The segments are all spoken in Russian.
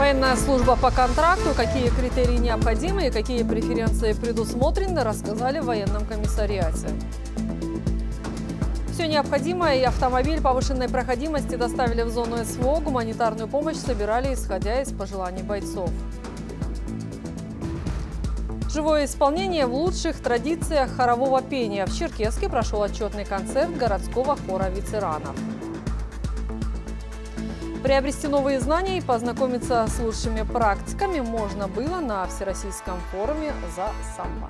Военная служба по контракту, какие критерии необходимы и какие преференции предусмотрены, рассказали в военном комиссариате. Все необходимое и автомобиль повышенной проходимости доставили в зону СВО. Гуманитарную помощь собирали, исходя из пожеланий бойцов. Живое исполнение в лучших традициях хорового пения. В Черкесске прошел отчетный концерт городского хора ветеранов. Приобрести новые знания и познакомиться с лучшими практиками можно было на Всероссийском форуме «За самбо».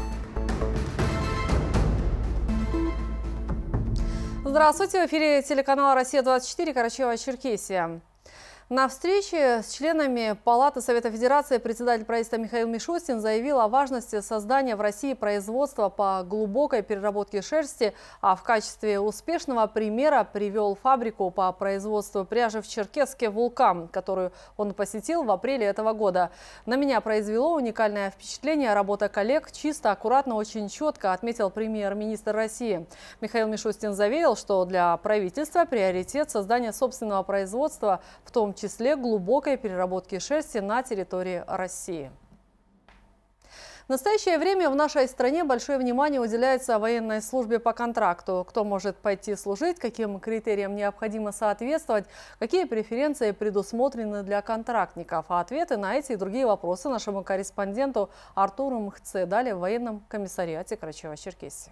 Здравствуйте! В эфире телеканала «Россия-24», Карачаево-Черкесия. На встрече с членами Палаты Совета Федерации председатель правительства Михаил Мишустин заявил о важности создания в России производства по глубокой переработке шерсти, а в качестве успешного примера привел фабрику по производству пряжи в Черкесске «Вулкан», которую он посетил в апреле этого года. На меня произвело уникальное впечатление работа коллег. Чисто, аккуратно, очень четко, отметил премьер-министр России. Михаил Мишустин заверил, что для правительства приоритет создания собственного производства, в том числе глубокой переработки шерсти на территории России. В настоящее время в нашей стране большое внимание уделяется военной службе по контракту. Кто может пойти служить, каким критериям необходимо соответствовать, какие преференции предусмотрены для контрактников. А ответы на эти и другие вопросы нашему корреспонденту Артуру Мхце дали в военном комиссариате Карачаево-Черкесии.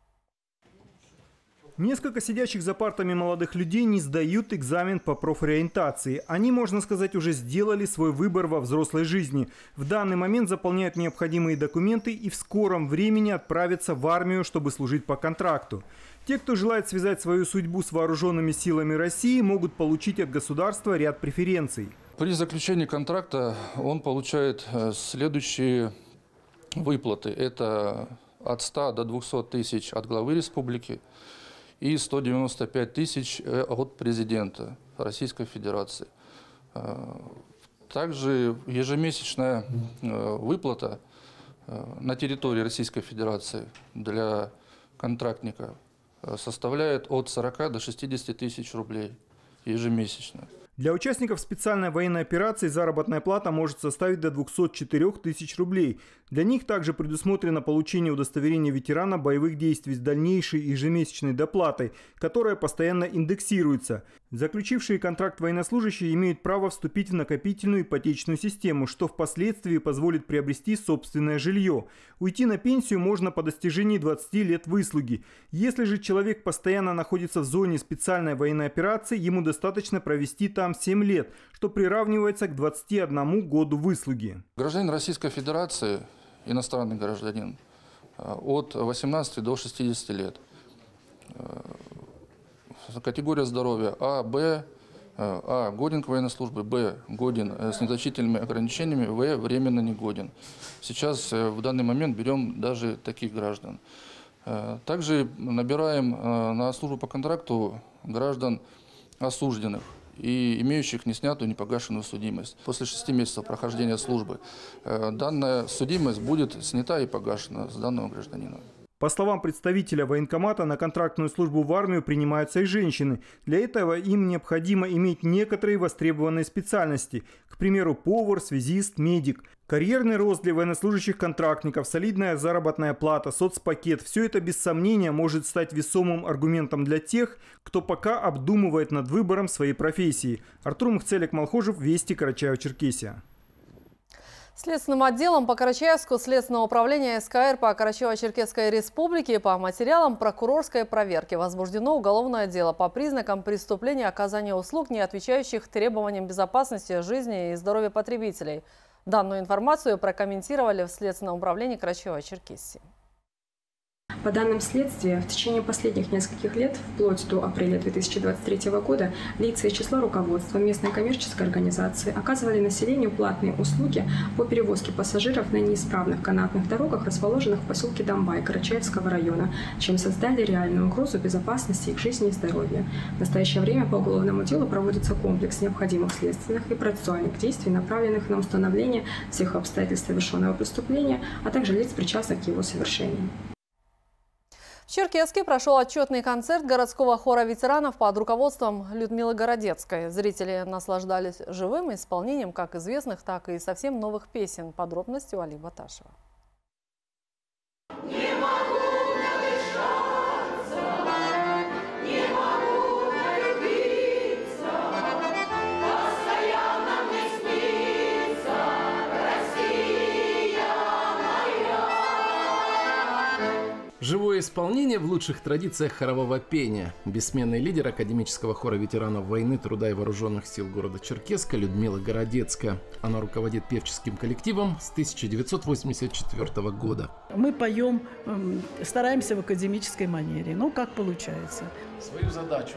Несколько сидящих за партами молодых людей не сдают экзамен по профориентации. Они, можно сказать, уже сделали свой выбор во взрослой жизни. В данный момент заполняют необходимые документы и в скором времени отправятся в армию, чтобы служить по контракту. Те, кто желает связать свою судьбу с вооруженными силами России, могут получить от государства ряд преференций. При заключении контракта он получает следующие выплаты. Это от 100 до 200 тысяч от главы республики и 195 тысяч от президента Российской Федерации. Также ежемесячная выплата на территории Российской Федерации для контрактника составляет от 40 до 60 тысяч рублей ежемесячно. Для участников специальной военной операции заработная плата может составить до 204 тысяч рублей. Для них также предусмотрено получение удостоверения ветерана боевых действий с дальнейшей ежемесячной доплатой, которая постоянно индексируется. Заключившие контракт военнослужащие имеют право вступить в накопительную ипотечную систему, что впоследствии позволит приобрести собственное жилье. Уйти на пенсию можно по достижении 20 лет выслуги. Если же человек постоянно находится в зоне специальной военной операции, ему достаточно провести там 7 лет, что приравнивается к 21 году выслуги. Гражданин Российской Федерации, иностранный гражданин, от 18 до 60 лет. Категория здоровья А, Б, А годен к военной службе, Б годен с незначительными ограничениями, В временно не годен. Сейчас в данный момент берем даже таких граждан. Также набираем на службу по контракту граждан осужденных и имеющих неснятую, непогашенную судимость. После 6 месяцев прохождения службы данная судимость будет снята и погашена с данного гражданина. По словам представителя военкомата, на контрактную службу в армию принимаются и женщины. Для этого им необходимо иметь некоторые востребованные специальности. К примеру, повар, связист, медик. Карьерный рост для военнослужащих контрактников, солидная заработная плата, соцпакет – все это без сомнения может стать весомым аргументом для тех, кто пока обдумывает над выбором своей профессии. Артур Мхце, Олег Малхожев, Вести, Карачаево-Черкесия. Следственным отделом по Карачаевску Следственного управления СКР по Карачаево-Черкесской республике по материалам прокурорской проверки возбуждено уголовное дело по признакам преступления оказания услуг, не отвечающих требованиям безопасности жизни и здоровья потребителей. Данную информацию прокомментировали в Следственном управлении Карачаево-Черкесии. По данным следствия, в течение последних нескольких лет, вплоть до апреля 2023 года, лица из числа руководства местной коммерческой организации оказывали населению платные услуги по перевозке пассажиров на неисправных канатных дорогах, расположенных в поселке Домбай Карачаевского района, чем создали реальную угрозу безопасности их жизни и здоровья. В настоящее время по уголовному делу проводится комплекс необходимых следственных и процессуальных действий, направленных на установление всех обстоятельств совершенного преступления, а также лиц, причастных к его совершению. В Черкесске прошел отчетный концерт городского хора ветеранов под руководством Людмилы Городецкой. Зрители наслаждались живым исполнением как известных, так и совсем новых песен. Подробности у Али Баташева. Живое исполнение в лучших традициях хорового пения. Бессменный лидер академического хора ветеранов войны, труда и вооруженных сил города Черкесска Людмила Городецкая. Она руководит певческим коллективом с 1984 года. Мы поем, стараемся в академической манере. Ну, как получается. Свою задачу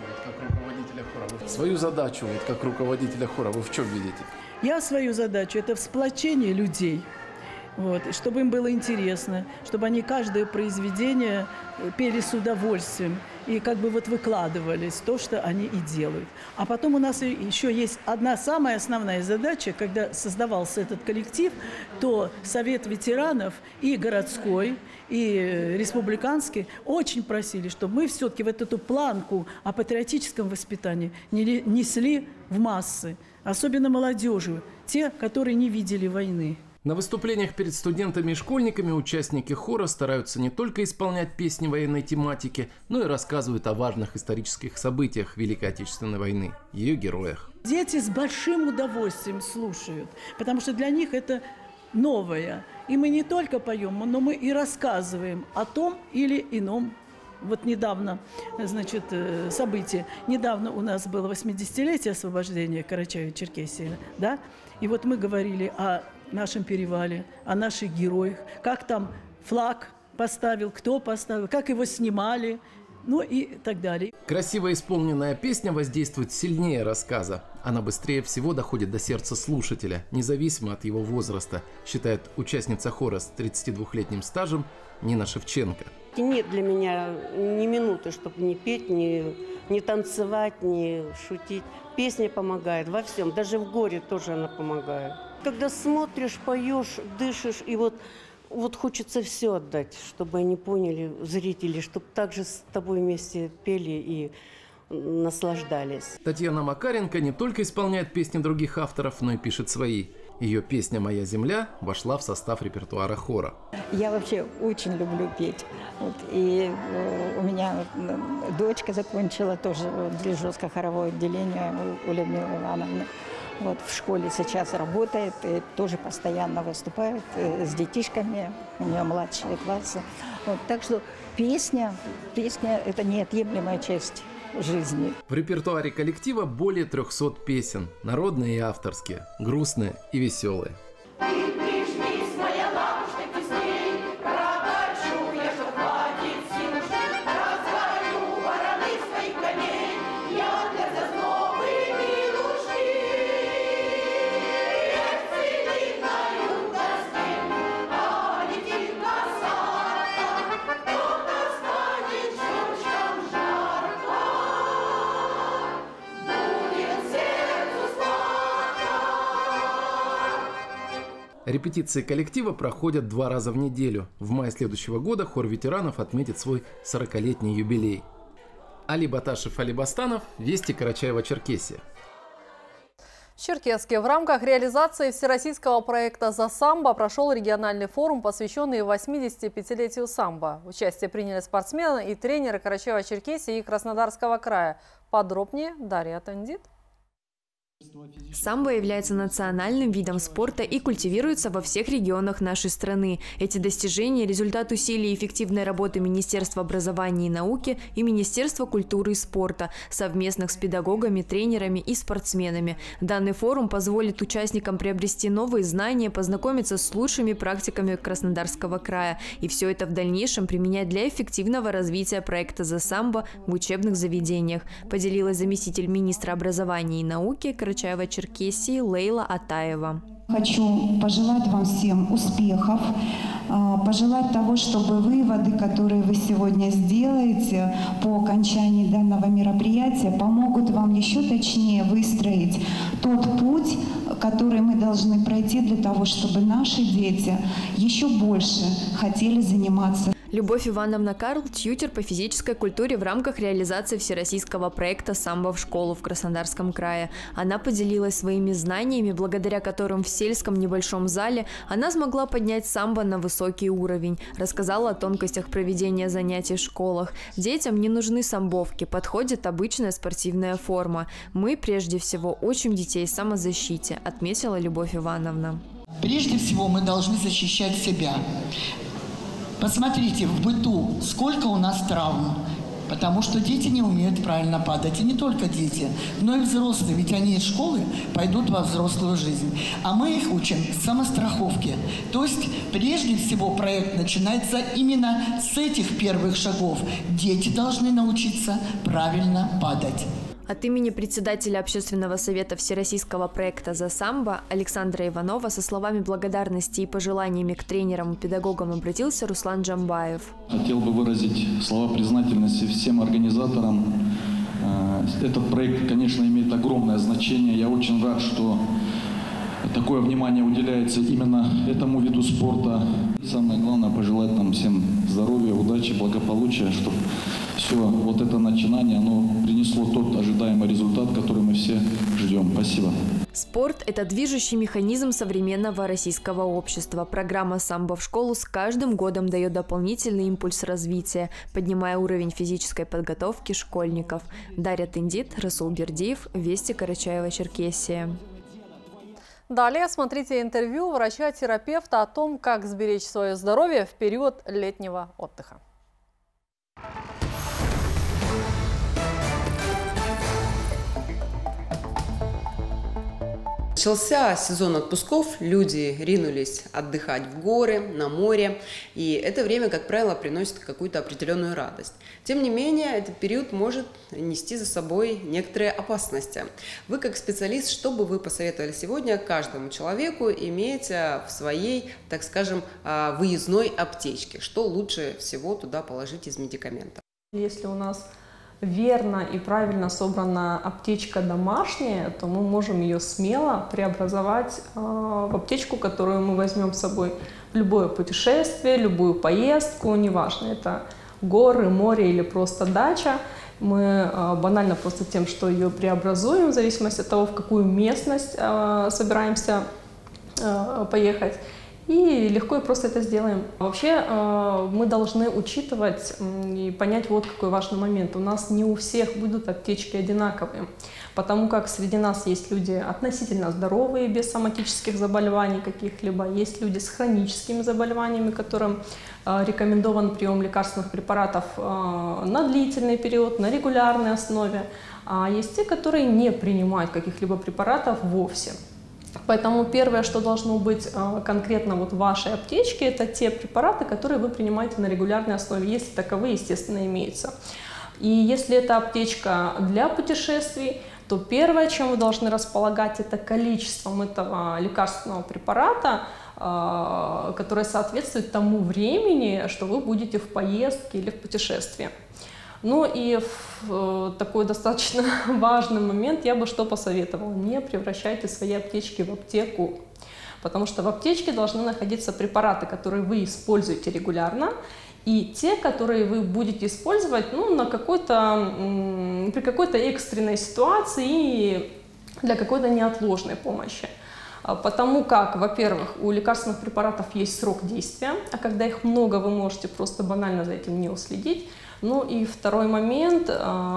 как руководителя хора вы в чем видите? Я свою задачу – это в сплочении людей. Вот, чтобы им было интересно, чтобы они каждое произведение пели с удовольствием и как бы вот выкладывались то, что они и делают. А потом у нас еще есть одна самая основная задача, когда создавался этот коллектив, то Совет ветеранов и городской, и республиканский очень просили, чтобы мы все-таки вот эту планку о патриотическом воспитании несли в массы, особенно молодежи, те, которые не видели войны. На выступлениях перед студентами и школьниками участники хора стараются не только исполнять песни военной тематики, но и рассказывают о важных исторических событиях Великой Отечественной войны, ее героях. Дети с большим удовольствием слушают, потому что для них это новое. И мы не только поем, но мы и рассказываем о том или ином. Вот недавно, значит, событие. Недавно у нас было 80-летие освобождения Карачаево-Черкесии, да? И вот мы говорили о нашем перевале, о наших героях, как там флаг поставил, кто поставил, как его снимали, ну и так далее. Красиво исполненная песня воздействует сильнее рассказа. Она быстрее всего доходит до сердца слушателя, независимо от его возраста, считает участница хора с 32-летним стажем Нина Шевченко. Нет для меня ни минуты, чтобы не петь, не танцевать, не шутить. Песня помогает во всем, даже в горе тоже она помогает. Когда смотришь, поешь, дышишь, и вот хочется все отдать, чтобы они поняли, зрители, чтобы также с тобой вместе пели и наслаждались. Татьяна Макаренко не только исполняет песни других авторов, но и пишет свои. Ее песня «Моя земля» вошла в состав репертуара хора. Я вообще очень люблю петь. Вот, и у меня дочка закончила тоже дирижерско-хоровое отделение у Людмилы Ивановны. Вот, в школе сейчас работает и тоже постоянно выступает с детишками, у нее младшие классы. Вот, так что песня – это неотъемлемая часть жизни. В репертуаре коллектива более 300 песен, народные и авторские, грустные и веселые. Репетиции коллектива проходят 2 раза в неделю. В мае следующего года хор ветеранов отметит свой 40-летний юбилей. Али Баташев, Али Бастанов, Вести, Карачаево-Черкесия. В Черкесске в рамках реализации всероссийского проекта «За самбо» прошел региональный форум, посвященный 85-летию самбо. Участие приняли спортсмены и тренеры Карачаево-Черкесии и Краснодарского края. Подробнее Дарья Тандит. Самбо является национальным видом спорта и культивируется во всех регионах нашей страны. Эти достижения – результат усилий и эффективной работы Министерства образования и науки и Министерства культуры и спорта, совместных с педагогами, тренерами и спортсменами. Данный форум позволит участникам приобрести новые знания, познакомиться с лучшими практиками Краснодарского края и все это в дальнейшем применять для эффективного развития проекта «За самбо» в учебных заведениях, поделилась заместитель министра образования и науки Карачаево-Черкесии Лейла Атаева. Хочу пожелать вам всем успехов, пожелать того, чтобы выводы, которые вы сегодня сделаете по окончании данного мероприятия, помогут вам еще точнее выстроить тот путь, который мы должны пройти для того, чтобы наши дети еще больше хотели заниматься. Любовь Ивановна Карл – тьютер по физической культуре в рамках реализации всероссийского проекта «Самбо в школу» в Краснодарском крае. Она поделилась своими знаниями, благодаря которым в сельском небольшом зале она смогла поднять самбо на высокий уровень. Рассказала о тонкостях проведения занятий в школах. Детям не нужны самбовки, подходит обычная спортивная форма. Мы прежде всего учим детей самозащите, отметила Любовь Ивановна. Прежде всего мы должны защищать себя. Посмотрите, в быту сколько у нас травм, потому что дети не умеют правильно падать. И не только дети, но и взрослые, ведь они из школы пойдут во взрослую жизнь. А мы их учим самостраховке. То есть, прежде всего, проект начинается именно с этих первых шагов. Дети должны научиться правильно падать. От имени председателя Общественного совета Всероссийского проекта «За самбо» Александра Иванова со словами благодарности и пожеланиями к тренерам и педагогам обратился Руслан Джамбаев. Хотел бы выразить слова признательности всем организаторам. Этот проект, конечно, имеет огромное значение. Я очень рад, что такое внимание уделяется именно этому виду спорта. Самое главное – пожелать нам всем здоровья, удачи, благополучия, чтобы все вот это начинание, оно принесло тот ожидаемый результат, который мы все ждем. Спасибо. Спорт – это движущий механизм современного российского общества. Программа «Самбо в школу» с каждым годом дает дополнительный импульс развития, поднимая уровень физической подготовки школьников. Дарья Тындит, Расул Бердиев, Вести, Карачаево-Черкесия. Далее смотрите интервью врача-терапевта о том, как сберечь свое здоровье в период летнего отдыха. Начался сезон отпусков, люди ринулись отдыхать в горы, на море, и это время, как правило, приносит какую-то определенную радость. Тем не менее, этот период может нести за собой некоторые опасности. Вы, как специалист, что бы вы посоветовали сегодня каждому человеку иметь в своей, так скажем, выездной аптечке? Что лучше всего туда положить из медикаментов? Если у нас верно и правильно собрана аптечка домашняя, то мы можем ее смело преобразовать в аптечку, которую мы возьмем с собой в любое путешествие, любую поездку, неважно, это горы, море или просто дача. Мы банально просто тем, что ее преобразуем, в зависимости от того, в какую местность собираемся поехать. И легко и просто это сделаем. Вообще мы должны учитывать и понять вот какой важный момент. У нас не у всех будут аптечки одинаковые, потому как среди нас есть люди относительно здоровые, без соматических заболеваний каких-либо, есть люди с хроническими заболеваниями, которым рекомендован прием лекарственных препаратов на длительный период, на регулярной основе, а есть те, которые не принимают каких-либо препаратов вовсе. Поэтому первое, что должно быть конкретно вот в вашей аптечке, это те препараты, которые вы принимаете на регулярной основе, если таковые, естественно, имеются. И если это аптечка для путешествий, то первое, чем вы должны располагать, это количеством этого лекарственного препарата, которое соответствует тому времени, что вы будете в поездке или в путешествии. Ну и в такой достаточно важный момент я бы что посоветовала: не превращайте свои аптечки в аптеку, потому что в аптечке должны находиться препараты, которые вы используете регулярно, и те, которые вы будете использовать при какой-то экстренной ситуации и для какой-то неотложной помощи. Потому как, во-первых, у лекарственных препаратов есть срок действия, а когда их много, вы можете просто банально за этим не уследить. Ну и второй момент,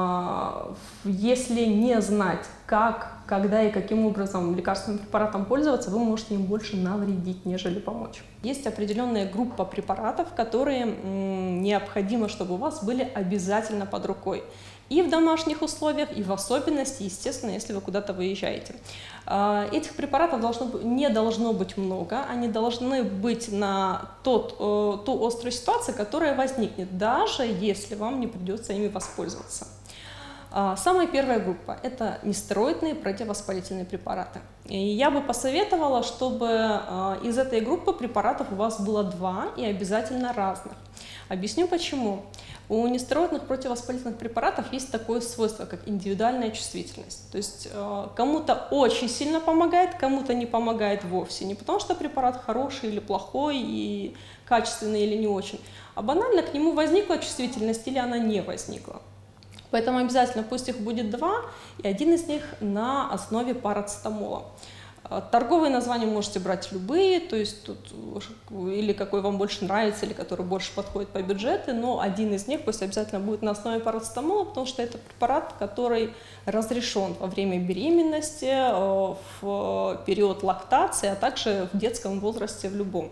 если не знать, как, когда и каким образом лекарственным препаратом пользоваться, вы можете им больше навредить, нежели помочь. Есть определенная группа препаратов, которые необходимо, чтобы у вас были обязательно под рукой. И в домашних условиях, и в особенности, естественно, если вы куда-то выезжаете. Этих препаратов не должно быть много, они должны быть на ту острую ситуацию, которая возникнет, даже если вам не придется ими воспользоваться. Самая первая группа – это нестероидные противовоспалительные препараты. И я бы посоветовала, чтобы из этой группы препаратов у вас было 2 и обязательно разных. Объясню почему. У нестероидных противовоспалительных препаратов есть такое свойство, как индивидуальная чувствительность. То есть кому-то очень сильно помогает, кому-то не помогает вовсе. Не потому что препарат хороший или плохой, и качественный или не очень, а банально к нему возникла чувствительность или она не возникла. Поэтому обязательно пусть их будет 2, и один из них на основе парацетамола. Торговые названия можете брать любые, то есть тут или какой вам больше нравится, или который больше подходит по бюджету, но один из них пусть обязательно будет на основе парацетамола, потому что это препарат, который разрешен во время беременности, в период лактации, а также в детском возрасте в любом.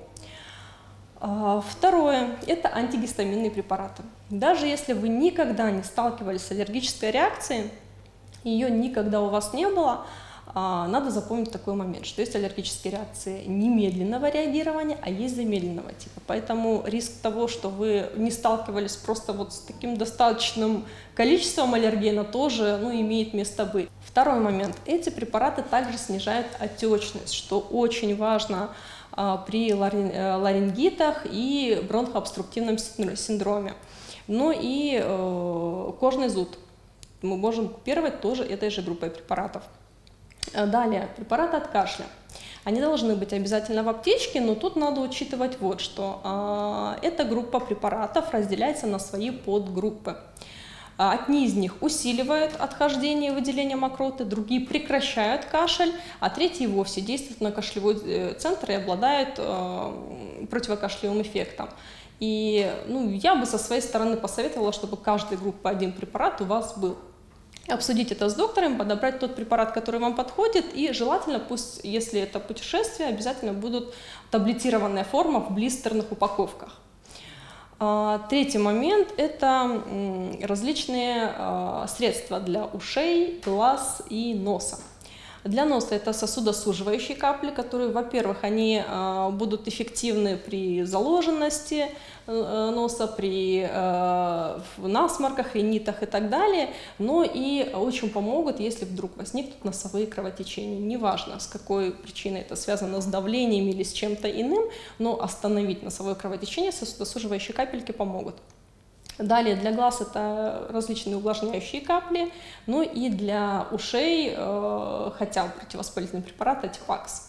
Второе – это антигистаминные препараты. Даже если вы никогда не сталкивались с аллергической реакцией, ее никогда у вас не было, надо запомнить такой момент, что есть аллергические реакции немедленного реагирования, а есть замедленного типа. Поэтому риск того, что вы не сталкивались просто вот с таким достаточным количеством аллергена, тоже имеет место быть. Второй момент. Эти препараты также снижают отечность, что очень важно при ларингитах и бронхообструктивном синдроме. Ну и кожный зуд мы можем купировать тоже этой же группой препаратов. Далее, препараты от кашля. Они должны быть обязательно в аптечке, но тут надо учитывать вот что. Эта группа препаратов разделяется на свои подгруппы. Одни из них усиливают отхождение и выделение мокроты, другие прекращают кашель, а третьи вовсе действуют на кашлевой центр и обладают противокашлевым эффектом. И я бы со своей стороны посоветовала, чтобы каждая группа один препарат у вас был. Обсудить это с доктором, подобрать тот препарат, который вам подходит, и желательно, пусть, если это путешествие, обязательно будут таблетированная форма в блистерных упаковках. Третий момент – это различные средства для ушей, глаз и носа. Для носа это сосудосуживающие капли, которые, во-первых, они будут эффективны при заложенности носа, при насморках, ринитах и так далее, но и очень помогут, если вдруг возникнут носовые кровотечения. Неважно, с какой причиной это связано, с давлением или с чем-то иным, но остановить носовое кровотечение сосудосуживающие капельки помогут. Далее для глаз это различные увлажняющие капли, ну и для ушей хотя бы противовоспалительный препарат Антифакс.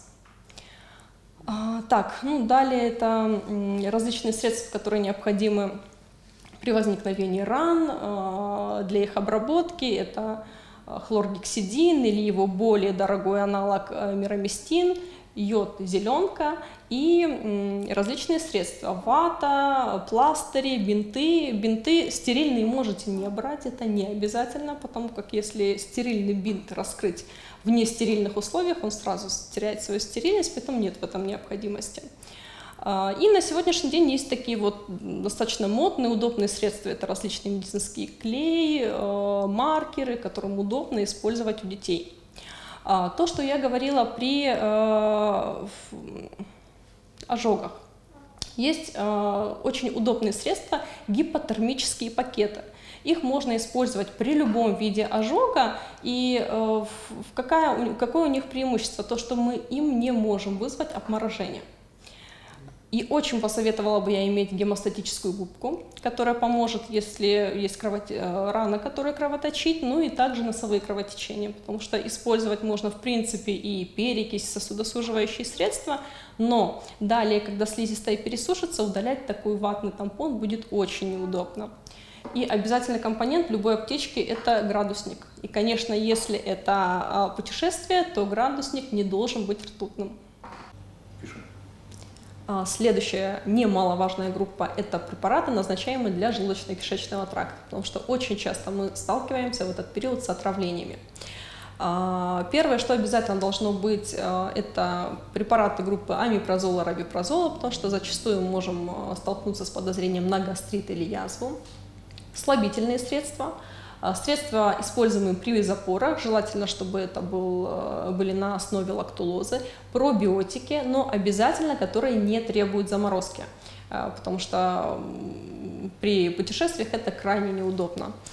Далее это различные средства, которые необходимы при возникновении ран, для их обработки. Это хлоргексидин или его более дорогой аналог мироместин, йод, зеленка и различные средства. Вата, пластыри, бинты. Бинты стерильные можете не брать, это не обязательно, потому как если стерильный бинт раскрыть в нестерильных условиях, он сразу теряет свою стерильность, поэтому нет в этом необходимости. И на сегодняшний день есть такие вот достаточно модные, удобные средства. Это различные медицинские клеи, маркеры, которым удобно использовать у детей. То, что я говорила при ожогах. Есть очень удобные средства, гипотермические пакеты. Их можно использовать при любом виде ожога. И какое у них преимущество? То, что мы им не можем вызвать обморожение. И очень посоветовала бы я иметь гемостатическую губку, которая поможет, если есть рана, которая кровоточит, ну и также носовые кровотечения, потому что использовать можно в принципе и перекись, сосудосуживающие средства, но далее, когда слизистая пересушится, удалять такой ватный тампон будет очень неудобно. И обязательный компонент любой аптечки – это градусник. И, конечно, если это путешествие, то градусник не должен быть ртутным. Следующая немаловажная группа – это препараты, назначаемые для желудочно-кишечного тракта, потому что очень часто мы сталкиваемся в этот период с отравлениями. Первое, что обязательно должно быть, это препараты группы амипрозола, рабипрозола, потому что зачастую мы можем столкнуться с подозрением на гастрит или язву. Слабительные средства. Средства, используемые при запорах, желательно, чтобы это были на основе лактулозы, пробиотики, но обязательно, которые не требуют заморозки, потому что при путешествиях это крайне неудобно.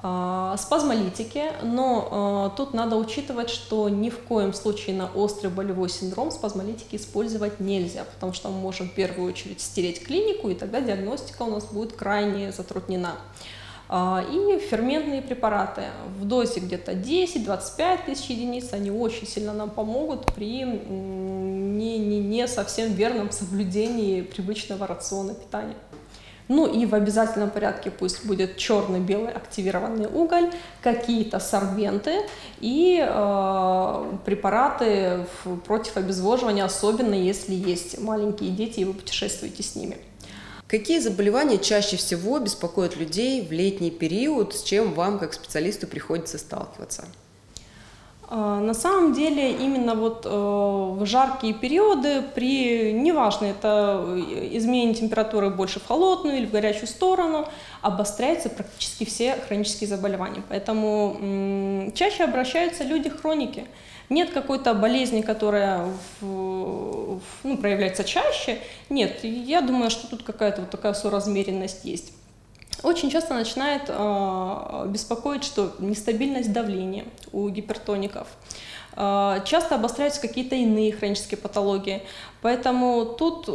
Спазмолитики, но тут надо учитывать, что ни в коем случае на острый болевой синдром спазмолитики использовать нельзя, потому что мы можем в первую очередь стереть клинику, и тогда диагностика у нас будет крайне затруднена. И ферментные препараты в дозе где-то 10-25 тысяч единиц, они очень сильно нам помогут при не совсем верном соблюдении привычного рациона питания. Ну и в обязательном порядке пусть будет черно-белый активированный уголь, какие-то сорбенты и препараты против обезвоживания, особенно если есть маленькие дети и вы путешествуете с ними. Какие заболевания чаще всего беспокоят людей в летний период, с чем вам, как специалисту, приходится сталкиваться? На самом деле, именно вот в жаркие периоды, неважно, это изменение температуры больше в холодную или в горячую сторону, обостряются практически все хронические заболевания. Поэтому чаще обращаются люди-хроники. Нет какой-то болезни, которая проявляется чаще. Нет, я думаю, что тут какая-то вот такая соразмеренность есть. Очень часто начинает беспокоить, что нестабильность давления у гипертоников. Часто обостряются какие-то иные хронические патологии. Поэтому тут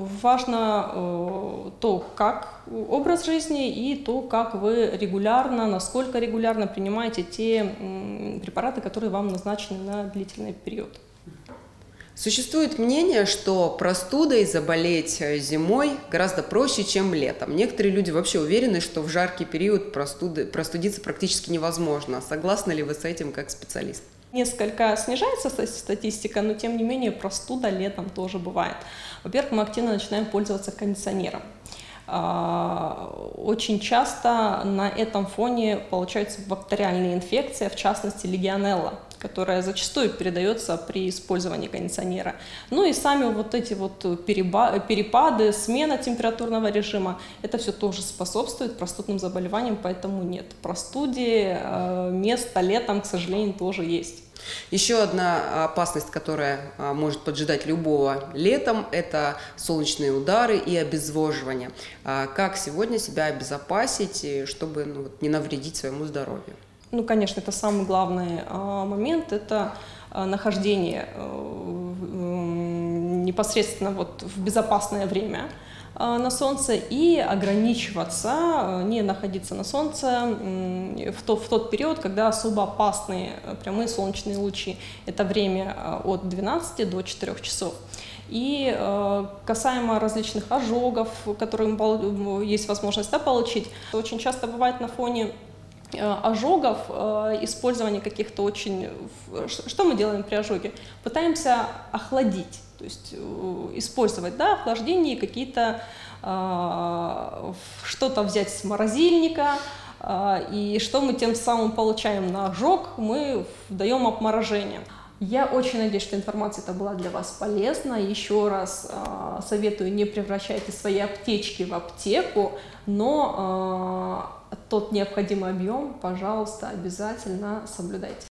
важно то, как образ жизни и то, как вы регулярно, насколько регулярно принимаете те препараты, которые вам назначены на длительный период. Существует мнение, что простудой заболеть зимой гораздо проще, чем летом. Некоторые люди вообще уверены, что в жаркий период простудиться практически невозможно. Согласны ли вы с этим как специалист? Несколько снижается статистика, но тем не менее простуда летом тоже бывает. Во-первых, мы активно начинаем пользоваться кондиционером. Очень часто на этом фоне получаются бактериальные инфекции, в частности легионелла, которая зачастую передается при использовании кондиционера. Ну и сами вот эти вот перепады, смена температурного режима, это все тоже способствует простудным заболеваниям, поэтому нет, простуде место летом, к сожалению, тоже есть. Еще одна опасность, которая может поджидать любого летом, это солнечные удары и обезвоживание. Как сегодня себя обезопасить, чтобы не навредить своему здоровью? Ну, конечно, это самый главный момент, это нахождение непосредственно вот в безопасное время на солнце и ограничиваться, не находиться на солнце в тот период, когда особо опасные прямые солнечные лучи. Это время от 12 до 4 часов. И касаемо различных ожогов, которые есть возможность получить, очень часто бывает на фоне ожогов, использование каких-то очень... Что мы делаем при ожоге? Пытаемся охладить, то есть использовать охлаждение, какие-то что-то взять с морозильника, и что мы тем самым получаем на ожог? Мы даем обморожение. Я очень надеюсь, что информация эта была для вас полезна. Еще раз советую, не превращайте свои аптечки в аптеку, но тот необходимый объем, пожалуйста, обязательно соблюдайте.